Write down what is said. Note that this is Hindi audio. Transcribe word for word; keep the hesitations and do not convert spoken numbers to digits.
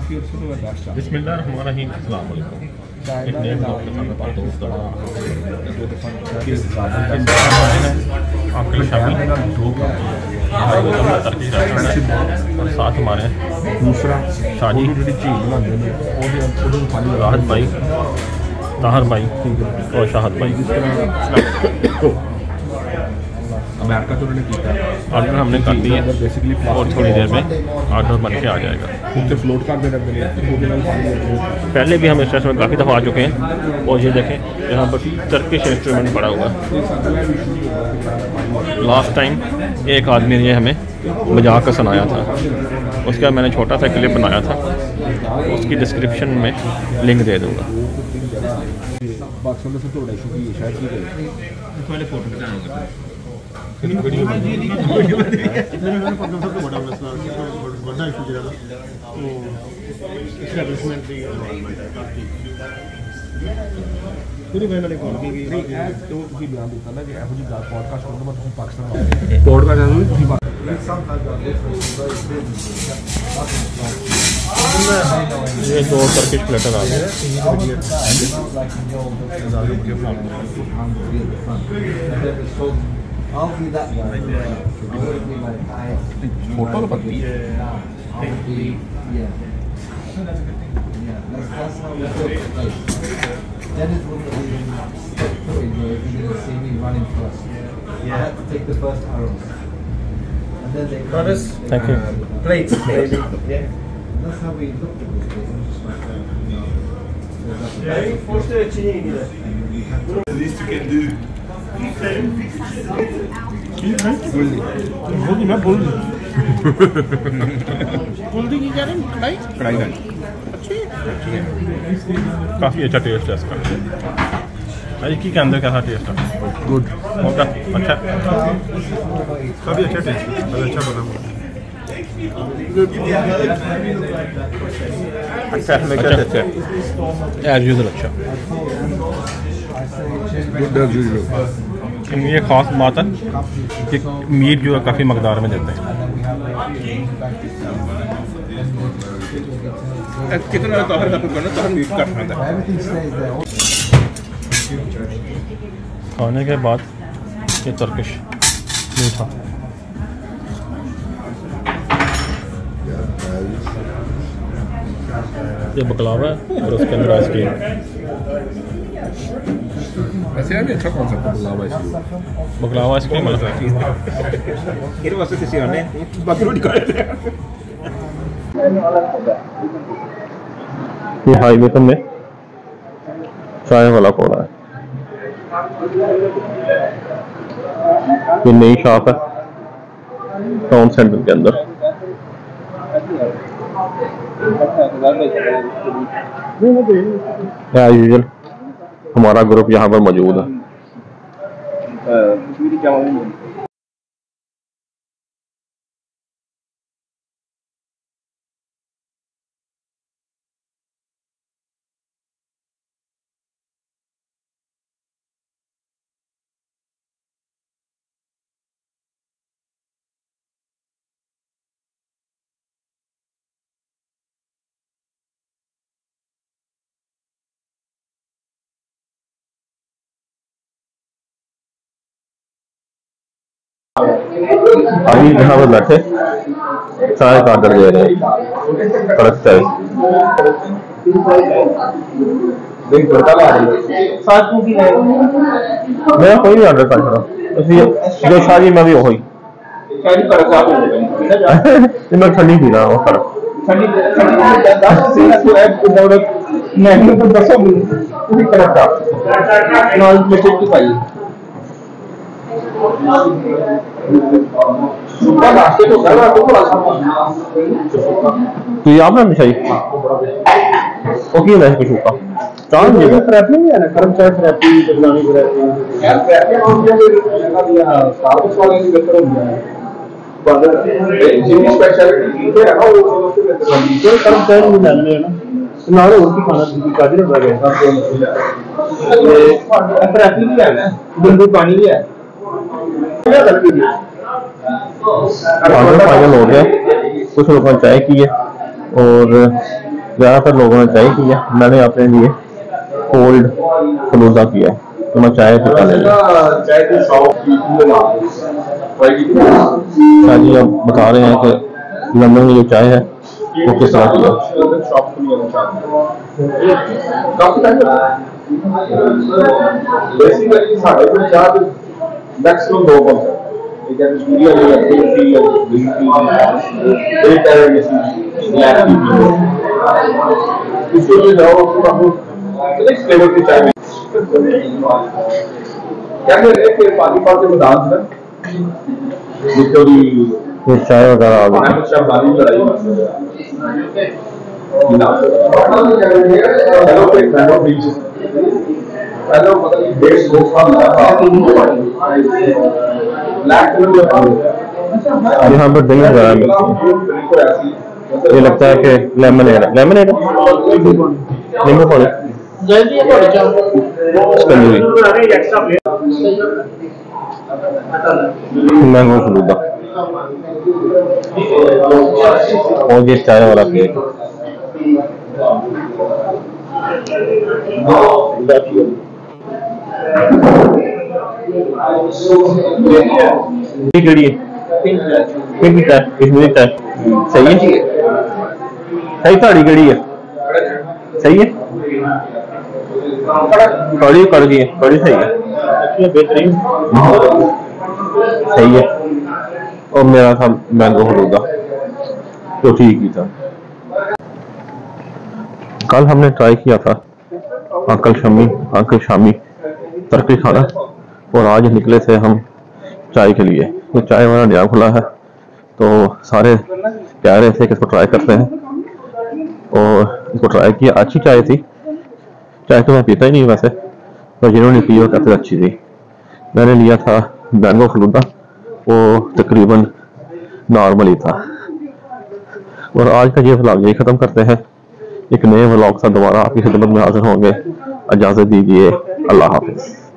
बिस्मिल्लाहिर्रहमानिर्रहीम। अस्सलाम वालेकुम। इतने लोग के सामने बात दोस्त अंकल शामी टर्किश रेस्टोरेंट और साथ हमारे दूसरा शाजी राहत भाई, ताहर भाई और शाहद भाई। अमेरिका तो उन्होंने किया ऑर्डर हमने कर दिए बेसिकली और थोड़ी देर में ऑर्डर बन के आ जाएगा। उनसे फ्लोट कर दे रहे हैं। पहले भी हम इस रेस्टोरेंट में काफ़ी दफ़ा आ चुके हैं और ये देखें यहाँ पर टर्किश रेस्टोरेंट पड़ा हुआ है। लास्ट टाइम एक आदमी ने हमें मजाक का सुनाया था, उसके बाद मैंने छोटा सा क्लिप बनाया था, उसकी डिस्क्रिप्शन में लिंक दे दूँगा। वीडियो पूरी मैंने कॉल की गई तो भी बयान देता ना कि एहो जी पॉडकास्ट करना मैं तुम पाकिस्तान पॉडकास्ट ये दो टर्किश प्लेटर आ गए। फोटो पत्नी Then it will be if you didn't see me running first. I had to take the first arrows. And then they come. Thank you. Plates, plates. Yeah. That's how we looked at this place. Just like that, you know. Yeah, you forced it to you. The least you can do. बोल मैं बोल बोल दी की करें कढ़ाई कढ़ाई का काफ़ी अच्छा टेस्ट है इसका। अरे की के अंदर कैसा टेस्ट है? गुड होगा अच्छा, काफ़ी अच्छा टेस्ट है, अच्छा बना अच्छा अच्छा अच्छा एज यूजुअल अच्छा। Good as usual. ये ख़ास बात है कि मीट जो है काफ़ी मकदार में देते हैं। कितना तोहर का करना तोहर मीट काट खाता है। खाने के बाद ये टर्किश मीठा ये बकलावा है और उसके अंदर आइसक्रीम। वैसे यार अच्छा कॉन्सेप्ट है बकलावा आइसक्रीम। बकलावा आइसक्रीम अलग है। ये वास्ते किसी ने बाकी रोटी खा लेते हैं। ये हाई वेकम में चाय वाला कोड़ा है। ये नई शॉप है टाउन सेंटर के अंदर। एज यूजुअल हमारा ग्रुप यहाँ पर मौजूद है। अभी यहाँ पर बैठे चाय का ऑर्डर दे रहे हैं, करक चाय। मैं कोई भी ऑर्डर कर रहा हूँ, जो शादी में भी हो गई। मैं ठंडी पी रहा हूँ। तो ये आपने मिठाई ओके ना कुछ होगा चांद ये थेरेपी नहीं है ना, करक चाय थेरेपी बदलानी थेरेपी यार थेरेपी हम जो दिया साउथ वाले की बेहतर हो गया है। बादल जितनी स्पेशलिटी है ना वो जो करक चाय में डालने है ना नाले उनकी खाना की काजल लग गया था। ये थेरेपी भी है ना, नींबू पानी भी है। फाइनल हो गया, कुछ लोगों ने चाय की है और ज़्यादातर लोगों ने चाय किया, मैंने अपने लिए कोल्ड फलूदा किया, तो मैं चाय पीता नहीं। शाह जी अब बता रहे हैं कि लंदन में जो चाय है वो किस तरह की है। मैक्सिमम दो कॉन्सेप्ट एक है सूर्य में ग्रीन टी या ग्रीन टी एक है ब्लैक टी इसको जो जाओ उसको हम नेक्स्ट लेवल की चाय क्या कहते हैं कि पानी पानी में डांस है विक्टोरी ये चाय वगैरह आ गई। शब्दानी लड़ाई हेलो पे मैंगो बीच हेलो मतलब डेढ़ सौ साल यहाँ पर दही वगैरह मिलती है। ये लगता है कि लेमनेड है, लेमनेड नींबू पानी मैंगो फलूदा और ये चाय वाला केक। पिंक चाय कश्मीरी चाय सही है, सही थाड़ी कड़ी है, सही है, कड़ी कड़ी है, कड़ी सही है, बेहतरीन सही है। और मेरा था मैंगो फलूदा तो ठीक ही था। कल हमने ट्राई किया था अंकल शमी अंकल शामी टर्किश खाना, और आज निकले थे हम चाय के लिए। ये चाय वाला नया खुला है तो सारे कह रहे थे कि इसको ट्राई करते हैं, और इसको ट्राई किया। अच्छी चाय थी, चाय तो मैं पीता ही नहीं वैसे, तो जिन्होंने पी वो कहते अच्छी थी। मैंने लिया था मैंगो फलूदा, वो तकरीबन नॉर्मल ही था। और आज का ये व्लॉग यही ख़त्म करते हैं, एक नए व्लॉग से दोबारा आपकी खिदमत में हाजिर होंगे। इजाज़त दीजिए, अल्लाह हाफ़िज़।